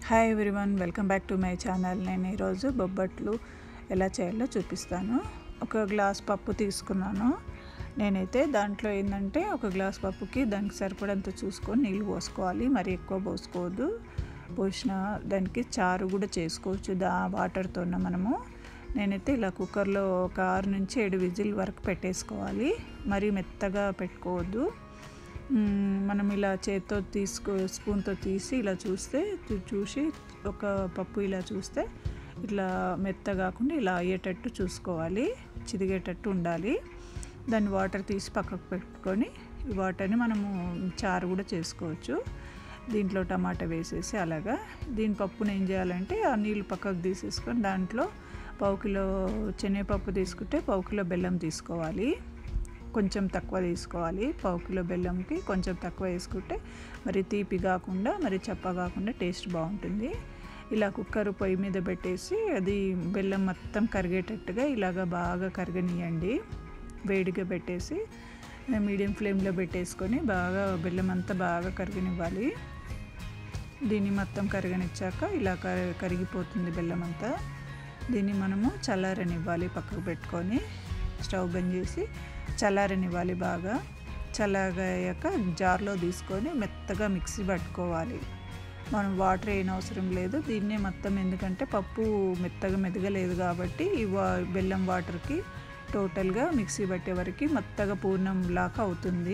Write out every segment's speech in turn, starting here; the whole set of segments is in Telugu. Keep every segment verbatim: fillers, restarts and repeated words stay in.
Hi everyone, welcome back to my channel. నేను ఈరోజు బొబ్బట్లు ఎలా చేయాలో చూపిస్తాను. ఒక గ్లాస్ పప్పు తీసుకున్నాను. నేనైతే దాంట్లో ఏంటంటే ఒక గ్లాస్ పప్పుకి దానికి సరిపడంత చూసుకొని నీళ్ళు పోసుకోవాలి. మరి ఎక్కువ పోసుకోవద్దు. పోసిన దానికి చారు కూడా చేసుకోవచ్చు దా వాటర్తో మనము. నేనైతే ఇలా కుక్కర్లో ఒక ఆరు నుంచి ఏడు విజిల్ వరకు పెట్టేసుకోవాలి. మరీ మెత్తగా పెట్టుకోవద్దు. మనం ఇలా చేత్తో తీసుకో స్పూన్తో తీసి ఇలా చూస్తే చూసి ఒక పప్పు ఇలా చూస్తే ఇట్లా మెత్త కాకుండా ఇలా అయ్యేటట్టు చూసుకోవాలి, చిదిగేటట్టు ఉండాలి. దాన్ని వాటర్ తీసి పక్కకు పెట్టుకొని ఈ వాటర్ని మనము చారు కూడా చేసుకోవచ్చు. దీంట్లో టమాటా వేసేసి అలాగా దీని పప్పుని ఏం చేయాలంటే ఆ నీళ్ళు పక్కకు తీసేసుకొని దాంట్లో పావు కిలో శనగపప్పు తీసుకుంటే పావు కిలో బెల్లం తీసుకోవాలి. కొంచెం తక్కువ తీసుకోవాలి. పావు కిలో బెల్లంకి కొంచెం తక్కువ వేసుకుంటే మరి తీపి కాకుండా మరి చప్ప కాకుండా టేస్ట్ బాగుంటుంది. ఇలా కుక్కర్ పొయ్యి మీద పెట్టేసి అది బెల్లం మొత్తం కరిగేటట్టుగా ఇలాగ బాగా కరగనియండి. వేడిగా పెట్టేసి మీడియం ఫ్లేమ్లో పెట్టేసుకొని బాగా బెల్లం అంతా బాగా కరగనివ్వాలి. దీన్ని మొత్తం కరగనిచ్చాక ఇలా కరిగిపోతుంది బెల్లం అంతా. దీన్ని మనము చల్లారనివ్వాలి. పక్కకు పెట్టుకొని స్టవ్ బంద్ చేసి చల్లారనివ్వాలి. బాగా చల్లగాయాక జార్లో తీసుకొని మెత్తగా మిక్సీ పట్టుకోవాలి. మనం వాటర్ ఏం అవసరం లేదు. దీన్నే మొత్తం ఎందుకంటే పప్పు మెత్తగా మెదగలేదు కాబట్టి ఈ బెల్లం వాటర్కి టోటల్గా మిక్సీ పట్టే వరకు మెత్తగా పూర్ణం లాగా అవుతుంది.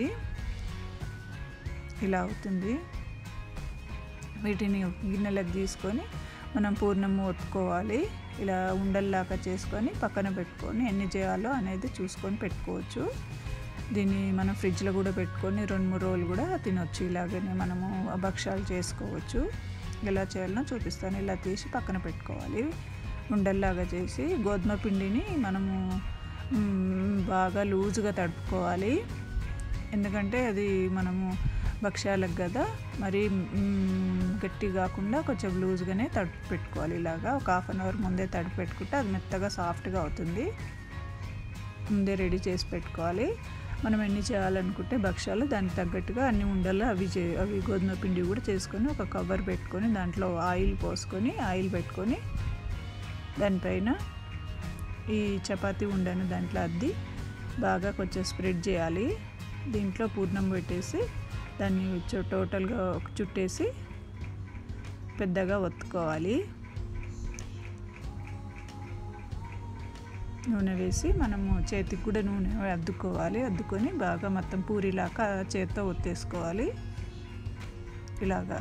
ఇలా అవుతుంది. వీటిని గిన్నెలకు తీసుకొని మనం పూర్ణము ఒత్తుకోవాలి. ఇలా ఉండల్లాగా చేసుకొని పక్కన పెట్టుకొని ఎన్ని చేయాలో అనేది చూసుకొని పెట్టుకోవచ్చు. దీన్ని మనం ఫ్రిడ్జ్లో కూడా పెట్టుకొని రెండు మూడు రోజులు కూడా తినొచ్చు. ఇలాగనే మనము భక్షాలు చేసుకోవచ్చు. ఎలా చేయాలో చూపిస్తాను. ఇలా తీసి పక్కన పెట్టుకోవాలి. ఉండల్లాగా చేసి గోధుమ పిండిని మనము బాగా లూజుగా తడుపుకోవాలి. ఎందుకంటే అది మనము భక్షాలకు కదా, మరి గట్టి కాకుండా కొంచెం లూజ్గానే తడుపు పెట్టుకోవాలి. ఇలాగా ఒక హాఫ్ అన్ అవర్ ముందే తడుపు పెట్టుకుంటే అది మెత్తగా సాఫ్ట్గా అవుతుంది. ముందే రెడీ చేసి పెట్టుకోవాలి. మనం ఎన్ని చేయాలనుకుంటే భక్షాలు దానికి తగ్గట్టుగా అన్ని ఉండలు అవి చే అవి గోధుమ పిండి కూడా చేసుకొని ఒక కవర్ పెట్టుకొని దాంట్లో ఆయిల్ పోసుకొని ఆయిల్ పెట్టుకొని దానిపైన ఈ చపాతీ ఉండను దాంట్లో అద్ది బాగా కొంచెం స్ప్రెడ్ చేయాలి. దీంట్లో పూర్ణం పెట్టేసి దాన్ని టోటల్గా చుట్టేసి పెద్దగా ఒత్తుకోవాలి. నూనె వేసి మనము చేతికి కూడా నూనె అద్దుకోవాలి. అద్దుకొని బాగా మొత్తం పూరిలాగా చేతితో ఒత్తేసుకోవాలి. ఇలాగా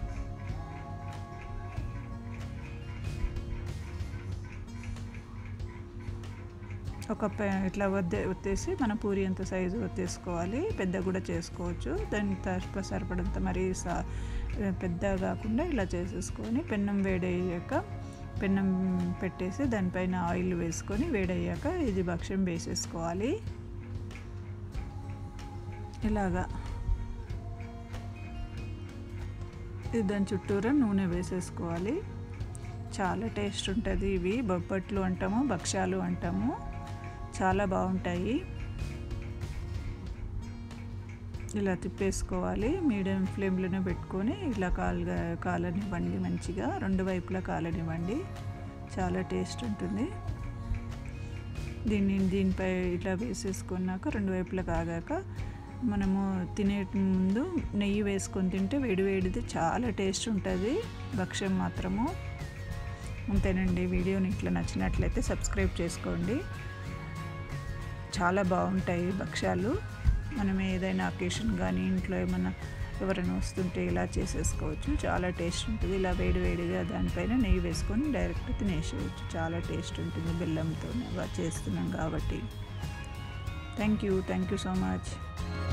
ఒక ఇట్లా వద్దే ఒత్తేసి మనం పూరి ఎంత సైజు ఒత్తేసుకోవాలి. పెద్ద కూడా చేసుకోవచ్చు. దాని తరపు సరిపడంత మరీ సా పెద్ద కాకుండా ఇలా చేసేసుకొని పెన్నం వేడయ్యాక పెన్నం పెట్టేసి దానిపైన ఆయిల్ వేసుకొని వేడయ్యాక ఇది భక్ష్యం వేసేసుకోవాలి. ఇలాగా ఇది దాని చుట్టూరా నూనె వేసేసుకోవాలి. చాలా టేస్ట్ ఉంటుంది. ఇవి బొబ్బట్లు అంటాము, భక్ష్యాలు అంటాము. చాలా బాగుంటాయి. ఇలా తిప్పేసుకోవాలి. మీడియం ఫ్లేమ్లోనే పెట్టుకొని ఇలా కాలుగా కాలనివ్వండి. మంచిగా రెండు వైపులా కాలనివ్వండి. చాలా టేస్ట్ ఉంటుంది. దీన్ని దీనిపై ఇట్లా వేసేసుకున్నాక రెండు వైపులా కాగాక మనము తినే ముందు నెయ్యి వేసుకొని తింటే వేడి వేడిది చాలా టేస్ట్ ఉంటుంది భక్ష్యం మాత్రము. అంతేనండి. వీడియోని ఇట్లా నచ్చినట్లయితే సబ్స్క్రైబ్ చేసుకోండి. చాలా బాగుంటాయి భక్ష్యాలు. మనం ఏదైనా అకేషన్ కానీ ఇంట్లో ఏమైనా ఎవరైనా వస్తుంటే ఇలా చేసేసుకోవచ్చు. చాలా టేస్ట్ ఉంటుంది. ఇలా వేడి వేడిగా దానిపైన నెయ్యి వేసుకొని డైరెక్ట్ తినేసేయచ్చు. చాలా టేస్ట్ ఉంటుంది. బెల్లంతో చేస్తున్నాం కాబట్టి. Thank you thank you so much.